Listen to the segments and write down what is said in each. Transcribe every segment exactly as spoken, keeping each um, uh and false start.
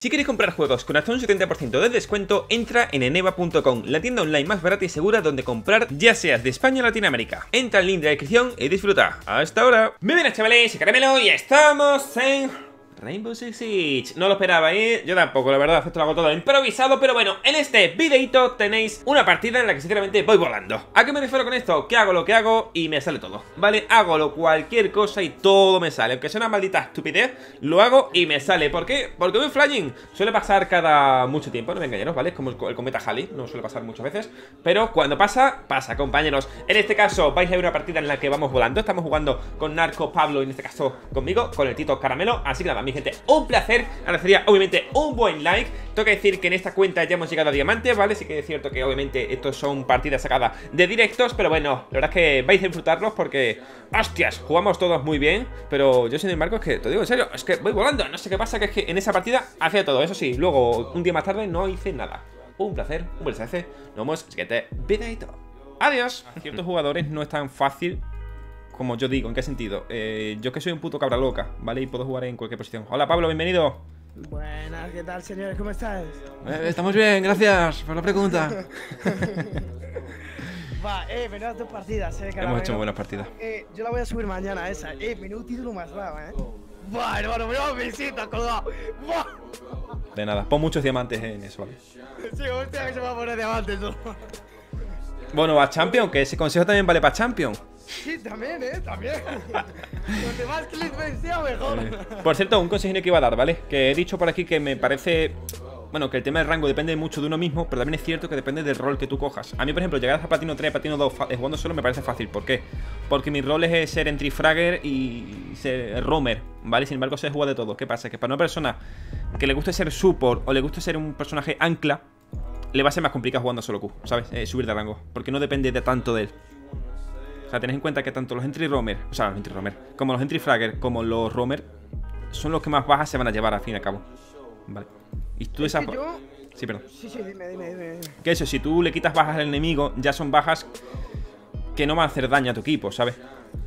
Si quieres comprar juegos con hasta un setenta por ciento de descuento, entra en eneba punto com, la tienda online más barata y segura donde comprar, ya seas de España o Latinoamérica. Entra al link de la descripción y disfruta. ¡Hasta ahora! Muy buenas, chavales, y caramelo, y estamos en Rainbow Six Siege. No lo esperaba, ¿eh? Yo tampoco, la verdad, esto lo hago todo improvisado. Pero bueno, en este videito tenéis una partida en la que sinceramente voy volando. ¿A qué me refiero con esto? Que hago lo que hago y me sale todo, ¿vale? Hago lo cualquier cosa y todo me sale. Aunque sea una maldita estupidez, lo hago y me sale. ¿Por qué? Porque voy flying. Suele pasar cada mucho tiempo, no me engañaros, ¿vale? Es como el cometa Halley, no suele pasar muchas veces. Pero cuando pasa, pasa, compañeros. En este caso vais a ver una partida en la que vamos volando. Estamos jugando con Narco, Pablo y en este caso conmigo, con el Tito Caramelo. Así que nada, mi gente, un placer. Agradecería obviamente un buen like. Tengo que decir que en esta cuenta ya hemos llegado a diamante, ¿vale? Sí que es cierto que obviamente estos son partidas sacadas de directos, pero bueno, la verdad es que vais a disfrutarlos porque, hostias, jugamos todos muy bien. Pero yo sin embargo es que, te digo en serio, es que voy volando. No sé qué pasa, que es que en esa partida hacía todo. Eso sí, luego un día más tarde no hice nada. Un placer, un buen placer. Nos vemos en el siguiente videito. Adiós. A ciertos jugadores no es tan fácil como yo digo. ¿En qué sentido? Eh, yo que soy un puto cabra loca, ¿vale? Y puedo jugar en cualquier posición. Hola, Pablo, bienvenido. Buenas, ¿qué tal, señores? ¿Cómo estáis? Eh, estamos bien, gracias por la pregunta. Va, eh, menudas dos partidas, eh, Hemos hecho buenas partidas. Eh, yo la voy a subir mañana, esa. Eh, menudo título más raro, eh. Buah, hermano, me va visita, colgado. Buah. De nada, pon muchos diamantes en eso, ¿vale? Sí, hostia, que se va a poner diamantes, ¿no? Bueno, a Champion, que ese consejo también vale para Champion. Sí, también, eh, también. Donde más clickbait sea, mejor. Eh, por cierto, un consejo que iba a dar, ¿vale? Que he dicho por aquí que me parece... Bueno, que el tema del rango depende mucho de uno mismo, pero también es cierto que depende del rol que tú cojas. A mí, por ejemplo, llegar a Platino tres, Platino dos jugando solo me parece fácil. ¿Por qué? Porque mi rol es ser entry fragger y ser roamer, ¿vale? Sin embargo, sé jugar de todo. ¿Qué pasa? Que para una persona que le guste ser support o le guste ser un personaje ancla, le va a ser más complicado jugando solo Q, ¿sabes? Eh, subir de rango, porque no depende de tanto de él. O sea, tened en cuenta que tanto los entry roamer, o sea, los entry roamer, como los entry fragger, como los roamer, son los que más bajas se van a llevar al fin y al cabo. Vale. Y tú es esa... que yo... Sí, perdón. Sí, sí, dime, dime, dime. Que eso, si tú le quitas bajas al enemigo, ya son bajas que no van a hacer daño a tu equipo, ¿sabes?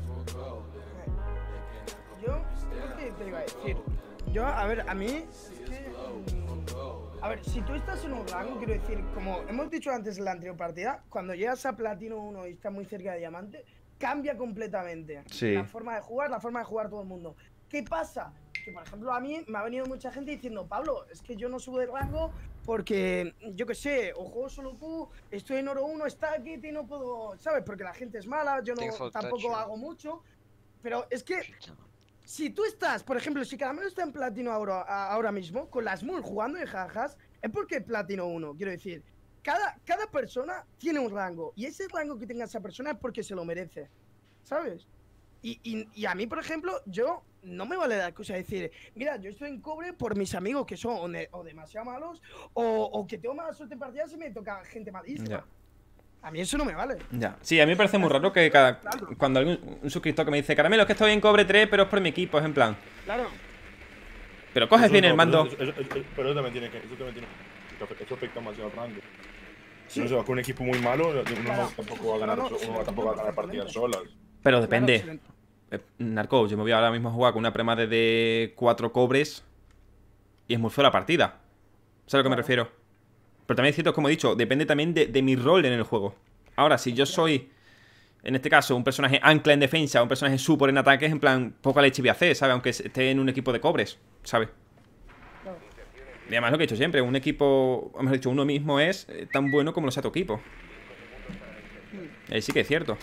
Yo, ¿qué te iba a decir? Yo, a ver, a mí... Es que, mm, a ver, si tú estás en un rango, quiero decir, como hemos dicho antes en la anterior partida, cuando llegas a Platino uno y estás muy cerca de Diamante, cambia completamente Sí. la forma de jugar, la forma de jugar todo el mundo. ¿Qué pasa? Que, por ejemplo, a mí me ha venido mucha gente diciendo, Pablo, es que yo no subo de rango porque, yo qué sé, o juego solo Q, estoy en oro uno, está aquí y no puedo, ¿sabes? Porque la gente es mala, yo no tampoco hago mucho. Pero es que, si tú estás, por ejemplo, si Caramelo está en Platino ahora, ahora mismo, con las Smul jugando en jajas, es porque Platino uno, quiero decir. Cada, cada persona tiene un rango, y ese rango que tenga esa persona es porque se lo merece, ¿sabes? Y, y, y a mí, por ejemplo, yo no me vale la cosa decir, mira, yo estoy en cobre por mis amigos que son o, de, o demasiado malos, o, o que tengo mala suerte en partidas y me toca gente malísima. Ya. A mí eso no me vale. Ya. Sí, a mí me parece muy raro que cada... cuando algún un suscriptor que me dice, Caramelo, es que estoy en cobre tres, pero es por mi equipo, es en plan... Claro. Pero coges Eso bien no, el mando. Eso, eso, eso, pero eso también tiene que... Eso también tiene que... Eso afecta demasiado al rango. Si no se va con un equipo muy malo, uno Claro. no, tampoco va a ganar, No, no, uno tampoco va a ganar partidas solas. Pero depende. Claro, Eh, Narco, yo me voy ahora mismo a jugar con una premade de cuatro cobres y es muy fea la partida. ¿Sabes a lo que me Claro. refiero? Pero también es cierto, como he dicho, depende también de, de mi rol en el juego. Ahora, si yo soy, en este caso, un personaje ancla en defensa, un personaje support en ataques, en plan, poca leche voy a hacer, ¿sabes? Aunque esté en un equipo de cobres, ¿sabes? Claro. Y además lo que he dicho siempre, un equipo, mejor dicho, uno mismo es eh, tan bueno como lo sea tu equipo. Ahí sí que es cierto.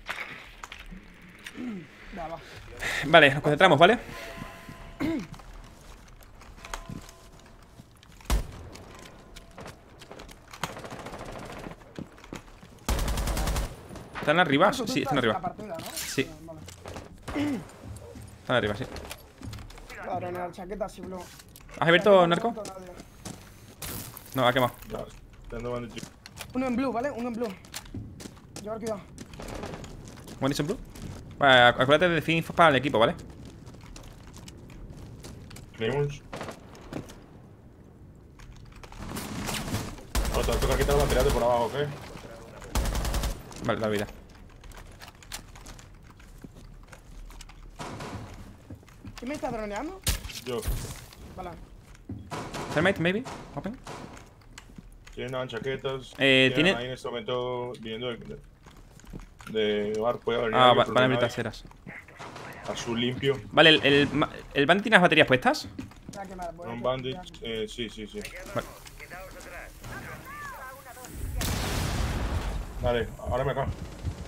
Va, va. Vale, nos concentramos, ¿vale? ¿Están arriba? Tú Sí, estás están en arriba. la partida, ¿no? Sí. Vale. Están arriba, sí. Claro, en la chaqueta sí, bro. ¿Has abierto, Narco? No, ha quemado. Ya, está andando chico. Uno en blue, ¿vale? Uno en blue. Llevar cuidado. One is in blue. Vale, acu- acuérdate de decir infos para el equipo, ¿vale? Claymores. No, te toca quitar la batería de por abajo, ¿ok? Vale, la vida. ¿Quién me está droneando? Yo. Vale. Thermite, maybe. Open. Tienen chaquetas. Eh, tienen tiene- ahí en este momento viniendo de, de, de bar. Puede venir Ah, alguien, va- pero van a no abrir hay nadie. traseras. Azul limpio. Vale, el, el, ma- el Bandit tiene las baterías puestas. Se va a quemar, voy a Un que- bandit. ya. Eh, sí, sí, sí. Vale. Dale, ahora me acá.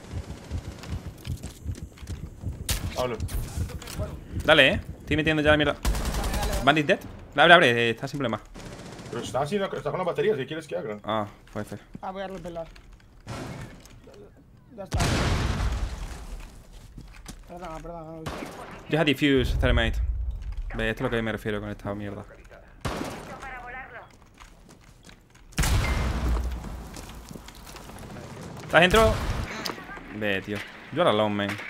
Hablo. Dale, eh. Estoy metiendo ya la mierda. Bandit dead. Abre, abre, eh, está sin problema. Pero está así, está con las baterías. ¿Qué quieres que haga? Ah, fue F. Ah, voy a repelar. Ya está. Perdona, perdona. Deja diffuse, Thermite. Ve, esto es lo que me refiero con esta mierda. ¿Estás dentro? Ve, tío. Yo ahora alone, man.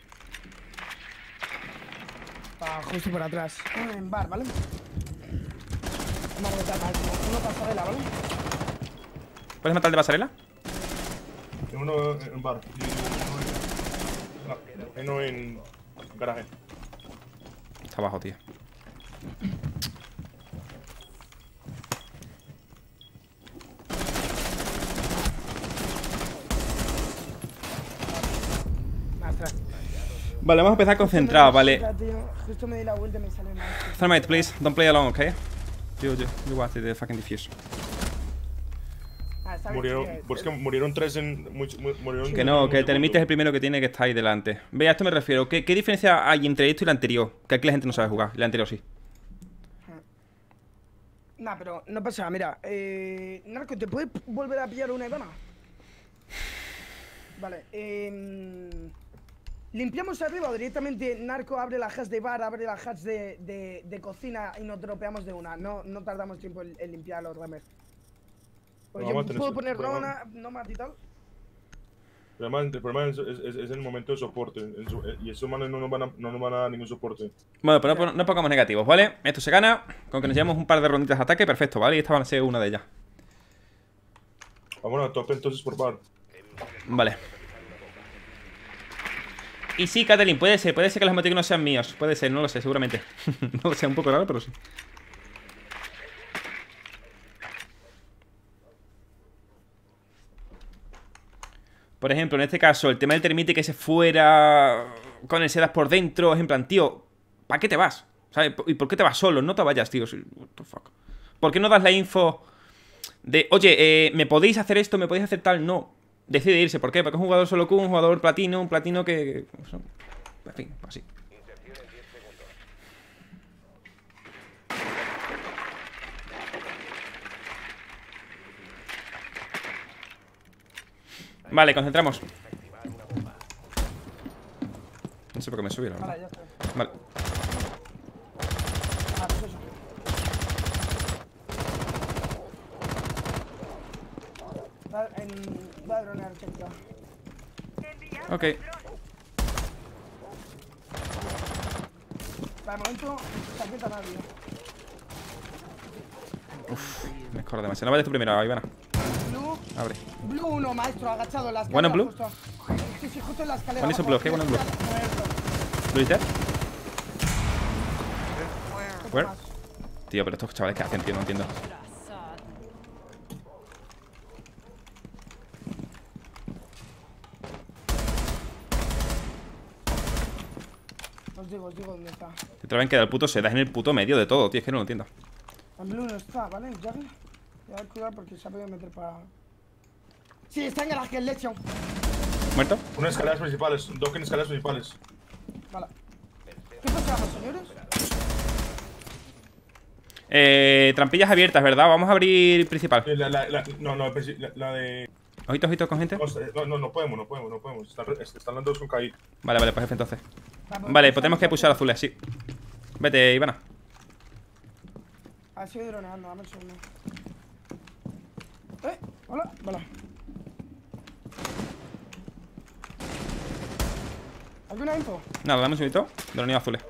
Ah, justo por atrás. Uno en bar, ¿vale? Vamos a meter más. Uno pasarela, ¿vale? ¿Puedes matar el de pasarela? Uno en bar. Y uno en, no, uno en garaje. Está abajo, tío. Más atrás. Vale, vamos a empezar concentrados, vale. Tío, justo me di la vuelta y me sale mal. Thermite, please, don't play alone, okay? You, you, you watch the fucking diffuse. Ah, está bien, Murieron, sí, pues eh, que murieron tres en. mu- mu- Murieron Que no, que el en Termite es el primero que tiene que estar ahí delante. Ve, a esto me refiero. ¿Qué, qué diferencia hay entre esto y el anterior? Que aquí la gente no sabe jugar, el anterior sí. Nah, pero no pasa nada, mira. Eh, Narco, ¿te puedes volver a pillar una Ivana? Vale, eh, limpiamos arriba o directamente Narco abre la hash de bar, abre la hash de, de, de cocina y nos dropeamos de una. No, no tardamos tiempo en, en limpiar los ramers. Pues Vamos a yo tener puedo su- poner bueno, Rona, Nomad y tal. El problema, el problema es, es- es- es el momento de soporte. en su- y esos manes no nos van a, no nos van a dar ningún soporte. Bueno, pero no, no pongamos negativos, ¿vale? Esto se gana. Con que nos llevemos un par de ronditas de ataque, perfecto, ¿vale? Y esta va a ser una de ellas. Vámonos a tope entonces por bar. Vale. Y sí, Kathleen, puede ser, puede ser que los emoticonos sean míos. Puede ser, no lo sé, seguramente. No lo sé, un poco raro, pero sí. Por ejemplo, en este caso, el tema del termite que se fuera con el sedas por dentro, es en plan, tío, ¿para qué te vas? ¿Sabes? ¿Y por qué te vas solo? No te vayas, tío. What the fuck. ¿Por qué no das la info de, oye, eh, ¿me podéis hacer esto? ¿Me podéis hacer tal? No. Decide irse. ¿Por qué? Porque es un jugador solo Q, un jugador platino, un platino que... En fin, así. Vale, concentramos. No sé por qué me subieron. Vale, ya está. Vale. Ah, pues eso. Va en- va a dronear, checa. Ok. Para el momento, chaqueta a nadie. Me escorro demasiado. No vayas tú primero, Ivana. Blue, Abre. Blue uno, maestro, agachado en la escalera. One on blue? Justo. Sí, sí, justo en la escalera. One is on abajo. blue, okay, one on blue. Muerto. ¿Lo dices? Otro Where? más. Tío, pero estos chavales, ¿qué hacen, tío? No entiendo. Os digo, os digo dónde está. Te traen que el puto se da en el puto medio de todo, tío. Es que no lo entiendo. En blue no está, ¿vale? Jagger. Voy a cuidar porque se ha podido meter para... Sí, está en garaje, el Lechion. ¿Muerto? Unas escaleras principales, dos en escaleras principales. Vale. ¿Qué pasamos, señores? Eh, trampillas abiertas, ¿verdad? Vamos a abrir principal. Eh, La, la, la, no, no, la, la de. Ojito, ojito con gente. No, no, no podemos, no podemos, no podemos. Están, están las dos con K I. Vale, vale, pues F entonces. Vamos, Vale, pues pues tenemos que pushar azules, sí. Vete, Ivana. Ha sido droneando, dame un segundo. Eh, hola, vale. ¿Alguna info? Nada, dame un segundito. Droneo azules.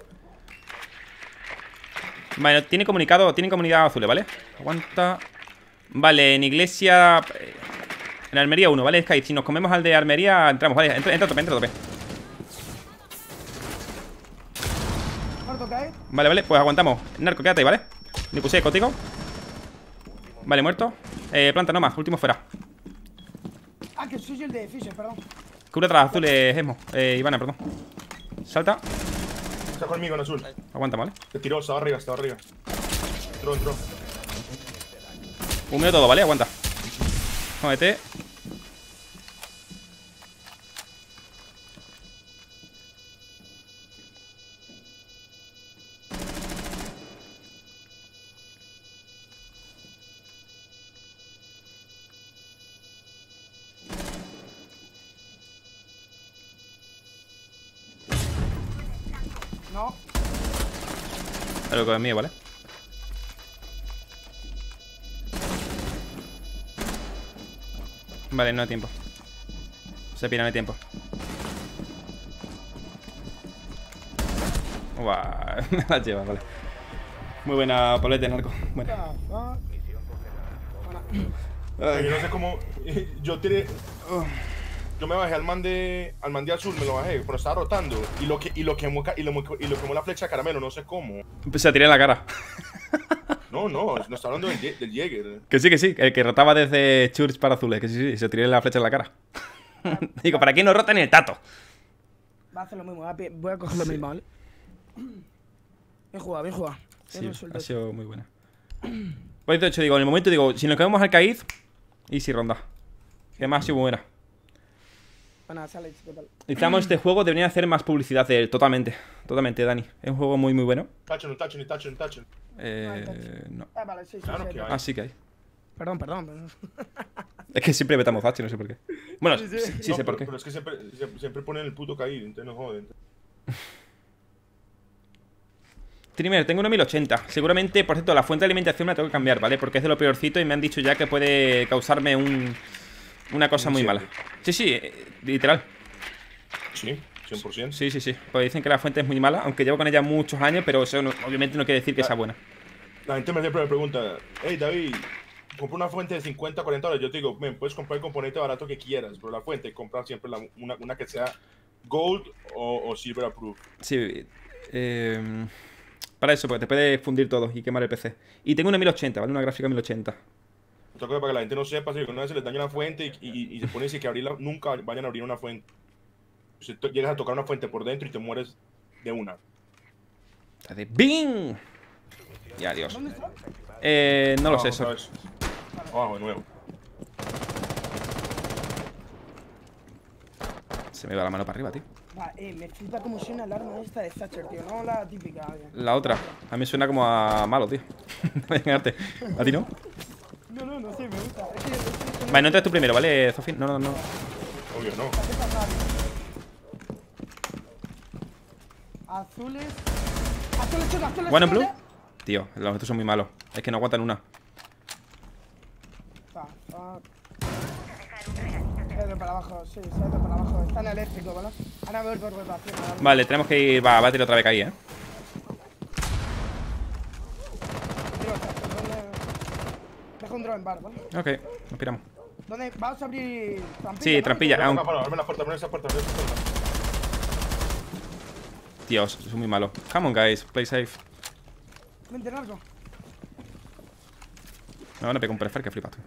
Vale, tiene comunicado, tienen comunidad azules, ¿vale? Aguanta. Vale, en iglesia. eh, En Armería uno, ¿vale? Sky, si nos comemos al de Armería, entramos, ¿vale? Entra, entra a tope, entra a tope. Muerto cae. Vale, vale, pues aguantamos. Narco, quédate ahí, ¿vale? Me puse contigo. Vale, muerto. Eh, planta nomás, último fuera. Ah, que soy yo el de Fisher, perdón. Cubre atrás, azules, Esmo. Eh, Ivana, perdón. Salta. Está conmigo en azul. Aguanta, ¿vale? Te tiró, estaba arriba, estaba arriba. Entró, entró. Humeo todo, ¿vale? Aguanta. Jódete. No. Algo que es mío, ¿vale? Vale, no hay tiempo. Se pira, no hay tiempo. Uah, me la lleva, vale. Muy buena, Paulete, narco. Bueno. Ah, ah. Ay, yo no sé cómo. Yo tiré. Yo me bajé al man de. Al man de azul, me lo bajé, pero estaba rotando. Y lo que y lo quemó y lo, y lo quemó la flecha de caramelo, no sé cómo. Se tiré en la cara. No, no, no está hablando del, del Jäger. Que sí, que sí, el que rotaba desde Church para azules, que sí, sí, se tiré la flecha en la cara. Digo, ¿para qué no rota ni el tato? Va a hacer lo mismo, voy a, pi- voy a coger lo mismo, ¿vale? Bien jugado, bien jugado. Sí, Bien resuelto ha eso. sido muy buena. Pues de hecho, digo, en el momento digo, si nos quedamos al Caiz, easy ronda. Que además ha sido muy buena. Bueno, sale, ¿qué tal? Necesitamos este juego, deberían hacer más publicidad de él, totalmente. Totalmente, Dani. Es un juego muy, muy bueno. Tachen, tachen, tachen, tachen. Eh, no. Ah, vale, sí, sí, Claro sí. que hay. Ah, sí que hay. Perdón, perdón, perdón. Es que siempre vetamos H, no sé por qué. Bueno, sí, Sí, sí. sí No, sé por pero, qué. pero es que siempre, siempre, siempre ponen el puto caído, entonces no joden. Trimmer, tengo una mil ochenta. Seguramente, por cierto, la fuente de alimentación me la tengo que cambiar, ¿vale? Porque es de lo peorcito y me han dicho ya que puede causarme un... Una cosa Un muy mala. incendio. Sí, sí, eh, literal. Sí, cien por ciento. Sí, sí, sí. Pues dicen que la fuente es muy mala, aunque llevo con ella muchos años, pero eso no- obviamente no quiere decir que sea buena. La gente me siempre me pregunta, hey David, compra una fuente de cincuenta, cuarenta dólares. Yo te digo, men, puedes comprar el componente barato que quieras, pero la fuente, compra siempre la- una, una que sea gold o, o silver approved. Sí, eh, para eso, porque te puede fundir todo y quemar el P C. Y tengo una mil ochenta, ¿vale? Una gráfica mil ochenta. Otra cosa para que la gente no sepa, si una vez se les daña una fuente y, y, y se pone así que abrirla, nunca vayan a abrir una fuente. Si tú llegas a tocar una fuente por dentro y te mueres de una. Hace ¡bing! Y adiós. ¿Dónde está? Eh, no lo Abajo, sé, eso. ¿sabes? Abajo de nuevo. Se me va la mano para arriba, tío. Va, eh, me flipa como suena el arma esta de Thatcher, tío. No la típica. eh. La otra. A mí me suena como a malo, tío. Voy a engañarte. ¿A ti no? No, no, no sé, me gusta. Es que, es que- Vale, no entres tú primero, ¿vale, Zofín? No, no, no. Obvio, no. ¿qué pasa? Azules. Azules, choca, azules. ¿One and choca, blue? Tío, los otros son muy malos. Es que no aguantan una. Va, va. Se ha ido para abajo, sí, se ha ido para abajo. Está en eléctrico, ¿vale? Ahora voy por rotación. ahora voy. Vale, tenemos que ir. Va, va a tirar otra vez ahí, ¿eh? Tiro Thatcher, ¿dónde? Dejo un drone en bar, ¿vale? Ok, nos piramos. ¿Dónde? ¿Vamos a abrir trampilla? Sí, ¿no? trampilla. Abre aún- la puerta, abre la puerta, abre esa puerta, abre esa puerta. Dios, son muy malos. Come on, guys, play safe. Vente, narco. Me van a pegar un prefer que flipas tú.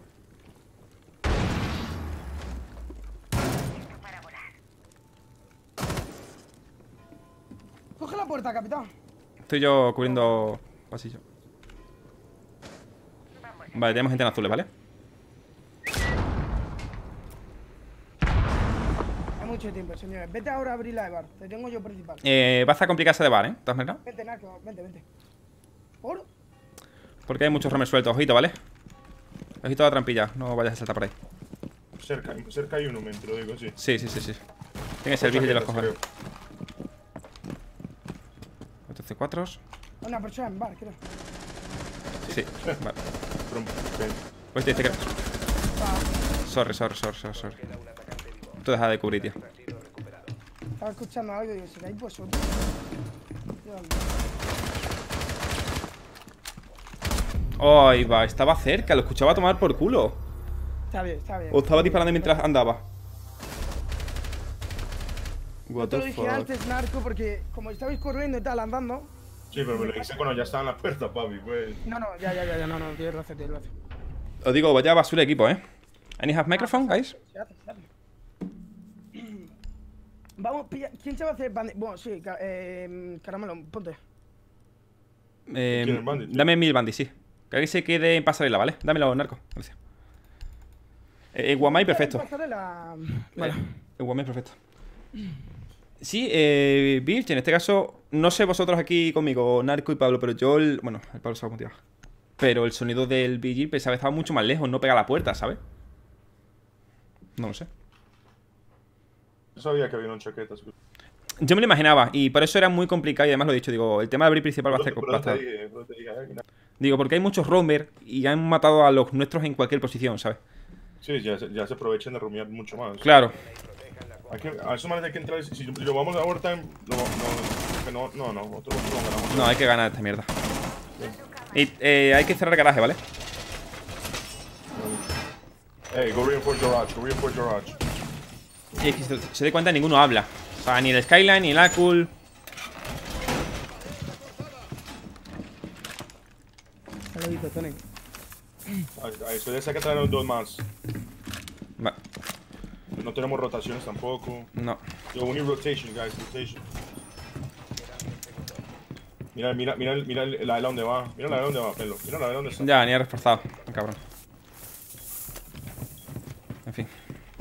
Coge la puerta, capitán. Estoy yo cubriendo pasillo. Vale, tenemos gente en azules, ¿vale? Hay mucho tiempo, señores. Vete ahora a abrir la de bar. Te tengo yo principal. Eh, va a estar complicarse de bar, ¿eh? ¿De todas maneras? Vente, narco. Vente, vente. ¿Por? Porque hay muchos romes sueltos, ojito, ¿vale? Ojito a la trampilla, no vayas a saltar por ahí. Cerca, cerca hay uno, men, te lo digo así. Sí, sí, sí, sí. Tiene servicio de los cojones. Otros C cuatro. Una persona en bar, creo. Sí, vale. Pero, ven. Pues te dice que. Va. Sorry, sorry, sorry, sorry, sorry. Tú deja de cubrir, tío. Estaba escuchando algo y digo, ¿seráis vosotros? Dios mío. Ay, va, estaba cerca, lo escuchaba tomar por culo. Está bien, está bien. O estaba disparando mientras andaba. What Te lo the dije fuck. antes, narco, porque como estabais corriendo y tal, andando. Sí, pero me lo hice cuando ya estaba en la puerta, papi, pues. No, no, ya, ya, ya, ya, no, no, tienes razón, tienes razón. Os digo, vaya basura de equipo, ¿eh? Any have microphone, guys? Se hace, se hace. Vamos, pilla. ¿Quién se va a hacer bandit? Bueno, sí, ca eh, caramelo, ponte. Eh, ¿Quién es bandit, tío? dame mil bandits, sí. Que alguien se quede en pasarela, ¿vale? Dámelo, narco. Gracias. Eh, Guamai, perfecto. Pasarela. Vale. Eh, Guamai, perfecto. Sí, eh, Birch, en este caso, no sé vosotros aquí conmigo, Narco y Pablo, pero yo, el, bueno, el Pablo sabe cómo te va. Pero el sonido del B G pensaba que estaba mucho más lejos, no pega a la puerta, ¿sabes? No lo sé. Yo sabía que había una chaqueta. Yo me lo imaginaba, y por eso era muy complicado, y además lo he dicho, digo, el tema del brief principal va a ser Pero te complicado. dije, pero te dije, eh, Digo, porque hay muchos roamers y han matado a los nuestros en cualquier posición, ¿sabes? Sí, ya se, ya se aprovechan de rumiar mucho más. Claro. Hay que, a eso manera hay que entrar. Si, si lo vamos a overtime, no, no, no, no, no, otro, otro no ganamos. No, hay que ganar esta mierda. Y eh, hay que cerrar el garaje, ¿vale? Hey, go reinforce garage, go reinforce garage. Y es que se, se dé cuenta, ninguno habla. O sea, ni el Skyline, ni el Acul. Saludito, Tony. A eso ya sé que traer dos más. Va, No tenemos rotaciones tampoco. no. Yo, we need rotation, guys, rotation. Mira, mira, mira, mira la de donde va. Mira la de donde va, pelo. Mira la de donde está. Ya, ni he reforzado. Cabrón. En fin.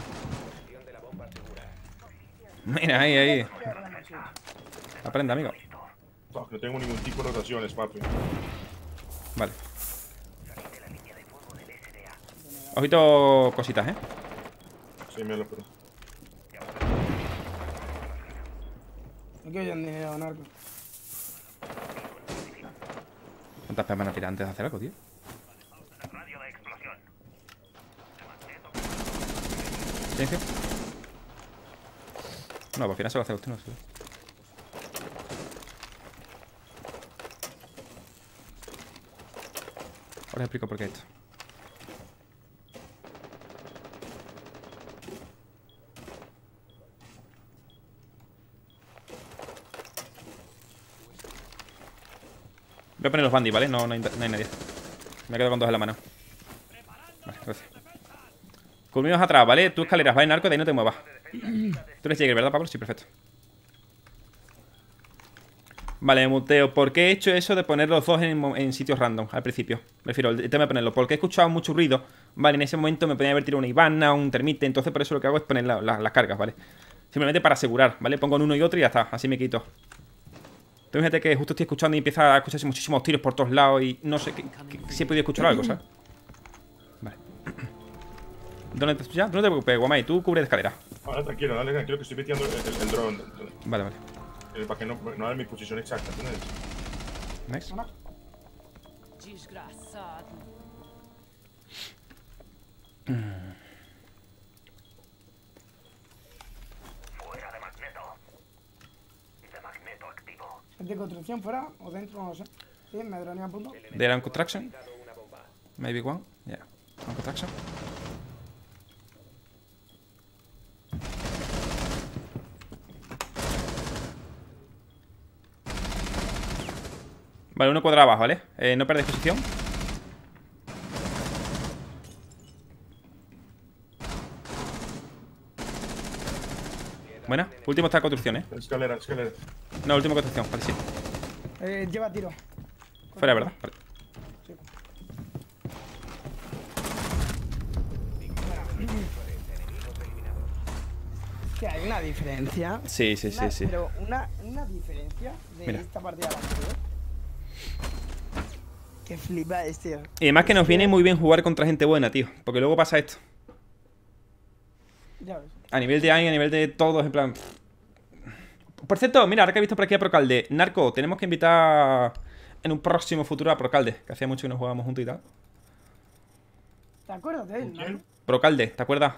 Mira, ahí, ahí. Aprende, amigo. Fuck, no tengo ningún tipo de rotaciones, papi. Vale. Ojito cositas, ¿eh? Sí, mira, pero. No quiero ya dinero, narco. ¿Cuántas pepas van a tirar antes de hacer algo, tío? Silencio. No, pues al final se lo hace usted, no sé. Ahora os explico por qué esto. Voy a poner los bandits, ¿vale? No, no, hay, no hay nadie. Me quedo con dos en la mano. Vale, gracias. Culminos atrás, ¿vale? Tú escaleras, ¿vale, narco? De ahí no te muevas. Tú eres Jäger, ¿verdad, Pablo? Sí, perfecto. Vale, muteo. ¿Por qué he hecho eso de poner los dos en, en sitios random al principio? Me refiero, el tema de ponerlo. Porque he escuchado mucho ruido. Vale, en ese momento me podía haber tirado una Ivana, un termite. Entonces por eso lo que hago es poner la, la, las cargas, ¿vale? Simplemente para asegurar, ¿vale? Pongo en uno y otro y ya está. Así me quito. Tú fíjate que justo estoy escuchando y empieza a escucharse muchísimos tiros por todos lados y no sé que, que, si he podido escuchar algo, ¿sabes? Vale. ¿Dónde te ya? No te preocupes, Guamai, tú cubre de escalera. Ahora tranquilo, dale tranquilo que estoy metiendo el, el, el drone. Vale, vale. El, para que no, no haga mi posición exacta, ¿entiendes? Nice. Desgraçado. ¿Es de construcción fuera o dentro? No lo sé. Sí, me dronea a punto. There on construction. Maybe one. Yeah. On construction. Vale, uno cuadrado abajo, ¿vale? Eh, no perdéis posición. Buena. Último está en construcción, ¿eh? Escalera, escalera. No, último construcción, vale, sí. Eh, lleva tiro. Fuera, ¿verdad? Vale. Sí. Que hay una diferencia. Sí, sí, sí, Una- sí. Pero una, una diferencia de Mira. esta partida a la anterior. Que flipa este, tío. Y además que nos viene muy bien jugar contra gente buena, tío. Porque luego pasa esto. Ya ves. A nivel de A I, a nivel de todos, en plan... Por cierto, mira, ahora que he visto por aquí a Procalde. Narco, tenemos que invitar en un próximo futuro a Procalde. Que hacía mucho que no jugábamos juntos y tal. ¿Te acuerdas de él, ¿Con quién? no? Procalde, ¿te acuerdas?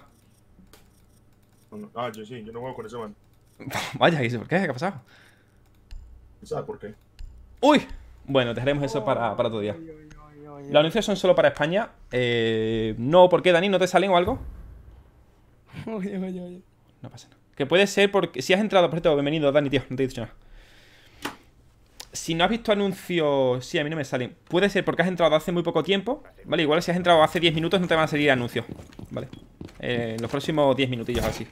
Ah, yo sí, yo no juego con ese man. Vaya, ¿y eso por qué? ¿Qué ha pasado? ¿Sabes por qué? ¡Uy! Bueno, dejaremos eso para, para otro día. Oy, oy, oy, oy, Los anuncios son solo para España. Eh, no, ¿por qué, Dani? ¿No te salen o algo? oy, oy, oy. No pasa nada. Que puede ser porque... Si has entrado, por cierto, bienvenido, Dani, tío. No te he dicho nada. Si no has visto anuncios... Sí, a mí no me salen. Puede ser porque has entrado hace muy poco tiempo. Vale, igual si has entrado hace diez minutos no te van a salir anuncios. Vale. Eh, los próximos diez minutillos así.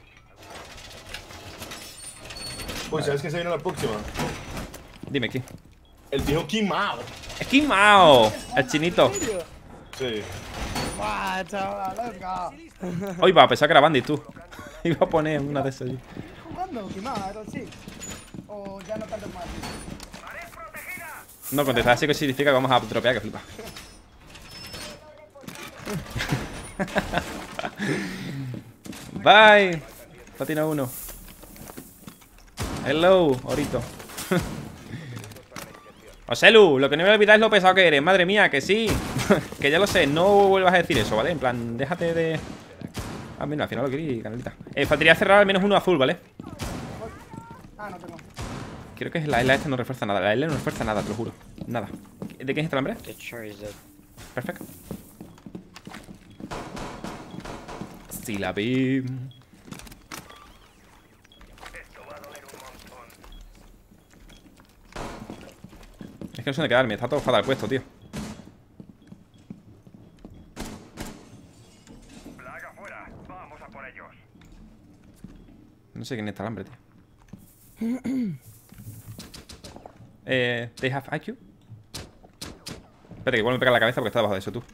Pues, ¿sabes qué se viene la próxima? Dime, ¿quién? El viejo King Mao. ¡Es King Mao! El chinito. ¿En serio? Sí. ¡Buah, chaval, loca! Hoy va a pensar que era Bandit, tú. Iba a poner una de esas allí. ¿Jugando? ¿Qué más? ¿Ahora sí? ¿O ya no tanto más? No contestar, así que significa que vamos a dropear, que flipa. Bye. Patina uno. Hello, Orito. Oselu, lo que no me voy a olvidar es lo pesado que eres. Madre mía, que sí. Que ya lo sé, no vuelvas a decir eso, ¿vale? En plan, déjate de... Ah, mira, al final lo quería, canalita. Eh, faltaría cerrar al menos uno azul, ¿vale? Ah, no tengo. Creo que la L esta no refuerza nada. La L no refuerza nada, te lo juro. Nada. ¿De quién es este alambre? Perfecto. Sí, la vi. Es que no sé dónde quedarme. Está todo fatal puesto, tío. No sé quién es este alambre, tío. Eh, they have I Q. Espera, que igual me pega en la cabeza porque está debajo de eso, tú.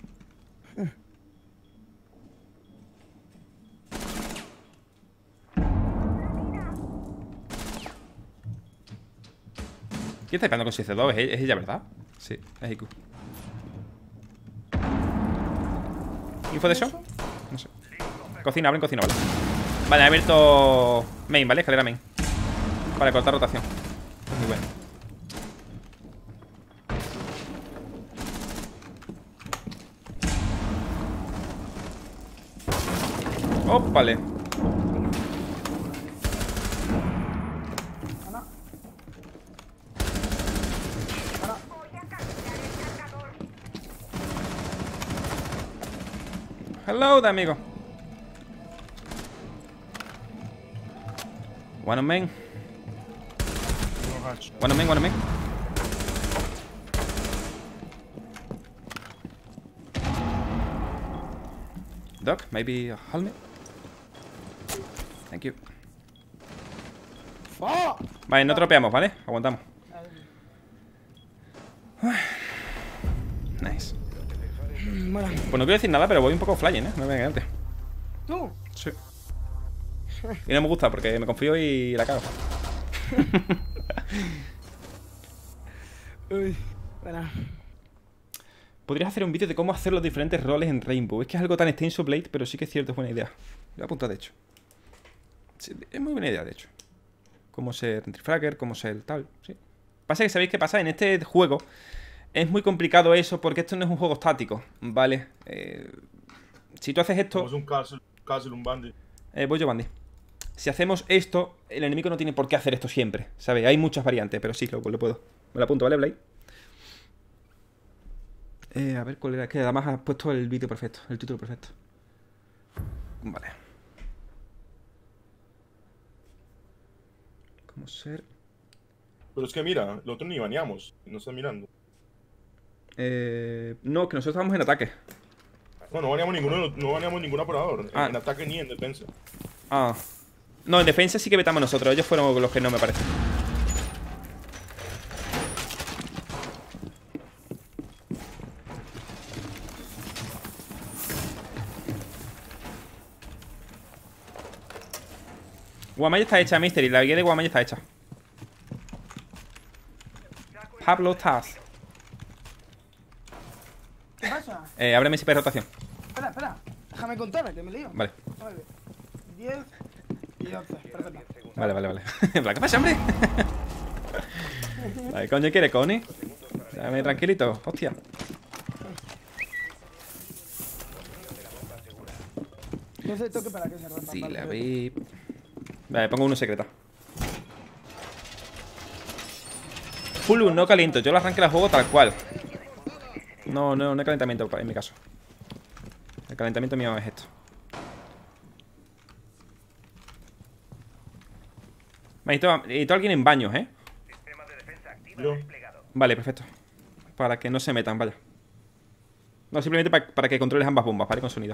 ¿Quién está pegando con seis C dos? ¿Es, ¿Es ella, verdad? Sí, es I Q. ¿Info de eso? No sé. Cocina, abren cocina, vale. Vale, he abierto main, ¿vale? Escalera main. Vale, cortar rotación. Muy bueno. ¡Ópale! Hello, de amigo. One on main. One on main, one on main. Doc, maybe a helmet. Thank you. ¡Oh! Vale, no tropeamos, ¿vale? Aguantamos. Nice. Bueno, Pues no quiero decir nada, pero voy un poco flying, ¿eh? No me voy a engañarte. ¿tú? Sí. Y no me gusta porque me confío y la cago. Uy, bueno. Podrías hacer un vídeo de cómo hacer los diferentes roles en Rainbow. Es que es algo tan extenso, Blade, pero sí que es cierto, es buena idea. Lo voy a apuntar, de hecho. Sí, es muy buena idea, de hecho. Cómo ser Centrifragger, cómo ser tal, sí. Pasa que sabéis qué pasa, en este juego es muy complicado eso porque esto no es un juego estático, ¿vale? Eh, si tú haces esto... Somos un castle, castle, un bandit. Eh, voy yo, Bandy. Si hacemos esto, el enemigo no tiene por qué hacer esto siempre, ¿sabes? Hay muchas variantes, pero sí, lo, lo puedo. Me lo apunto, ¿vale, Blade? Eh, a ver cuál era. Es que además has puesto el vídeo perfecto, el título perfecto. Vale. ¿Cómo ser? Pero es que mira, lo otro ni baneamos. No está mirando. Eh, no, que nosotros estamos en ataque. No, no baneamos ninguno, no baneamos ningún operador. Ah. En ataque ni en defensa. Ah. No, en defensa sí que vetamos nosotros. Ellos fueron los que no, me parece. Guamaya está hecha, Mystery. La guía de Guamaya está hecha. Pablo Taz. ¿Qué pasa? Eh, ábreme ese de rotación. Espera, espera. Déjame contarme, que me lío. Vale. nueve, diez y once. Perfecto. Vale, vale, vale. En plan, ¿qué pasa, hombre? Vale, coño, ¿quiere, Connie? Déjame tranquilito, hostia. No sé toque para que se rompa. Sí, vale, la perfecto. vi. Vale, pongo uno secreta. Pulu, no caliento. Yo lo arranqué el juego tal cual. No, no, no hay calentamiento en mi caso. El calentamiento mío es esto. Necesito, necesito a alguien en baños, ¿eh? Yo. Vale, perfecto. Para que no se metan, vaya. No, simplemente para, para que controles ambas bombas, ¿vale? Con sonido.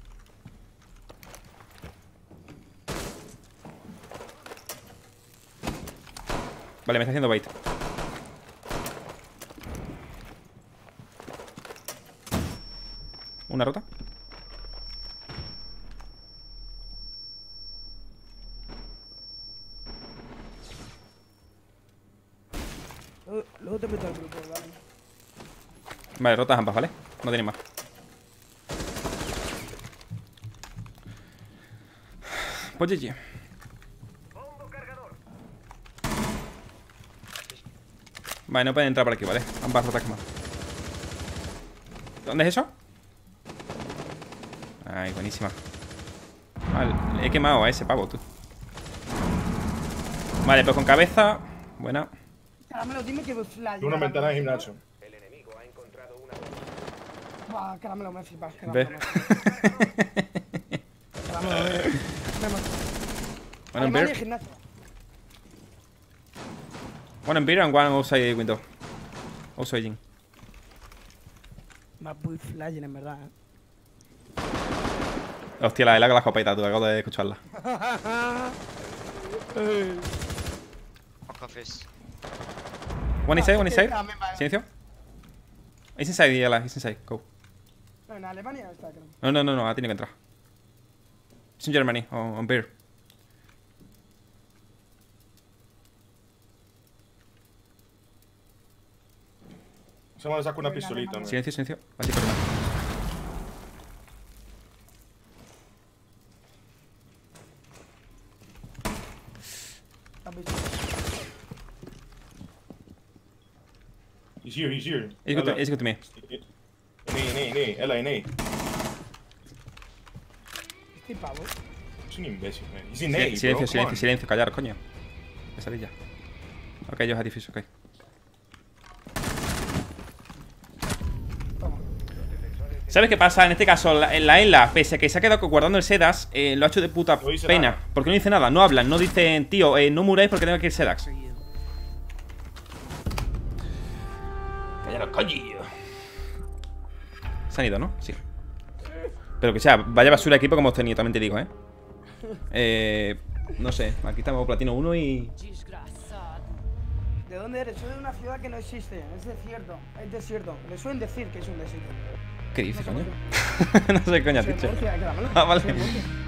Vale, me está haciendo bait. Una rota. Luego, luego te meto al grupo, vale. Vale, rotas ambas, ¿vale? No tienen más. Pues G G. Vale, no pueden entrar por aquí, ¿vale? Ambas rotas más. ¿Dónde es eso? Ay, buenísima. Vale, le he quemado a ese pavo, tú. Vale, pues con cabeza. Buena. Caramelo, dime que flash. Una ventana de gimnasio. Buah, Caramelo, me flipas. Ve. Caramelo, Caramelo, eh. One in Alemania, beer. gimnasio. One in beer and one outside window. Also aging. Más muy flash, en verdad, eh. Hostia, la de la con la escopeta, tú acabo de escucharla. Office. One inside, one inside. También va, eh. Silencio. It's inside, Yala, it's inside. Go. No, en Alemania está, creo. No, no, no, no, ha tenido que entrar. It's in Germany, on, on beer. Se me saca una pistolita. man. Silencio, silencio. Así por más. He's here, he's here. It's good, to, Ella. it's good to me. Nee, nee, nee. Ella, nee. Este pavo. Es un imbécil, man. He's in Silencio, A, bro. silencio, Come silencio, on. silencio, callar, coño. Pesadilla. Ok, yo had diffuse, ok. ¿Sabes qué pasa? En este caso, la, la Ela, pese a que se ha quedado guardando el Sedax, eh, lo ha hecho de puta No dice pena. nada. Porque no dice nada, no hablan, no dicen, tío, eh, no muráis porque tengo que ir Sedax. Callaros, coño. Se han ido, ¿no? Sí. Pero que sea, vaya basura de equipo como hemos tenido, también te digo, ¿eh? Eh. No sé, aquí estamos platino uno y. ¿De dónde eres? Soy de una ciudad que no existe, es desierto, es desierto. Le suelen decir que es un desierto. ¿Qué dices, No sé coño? por No sé, coño, has Soy dicho. Murcia, Caramelo. Ah, vale. Soy Murcia.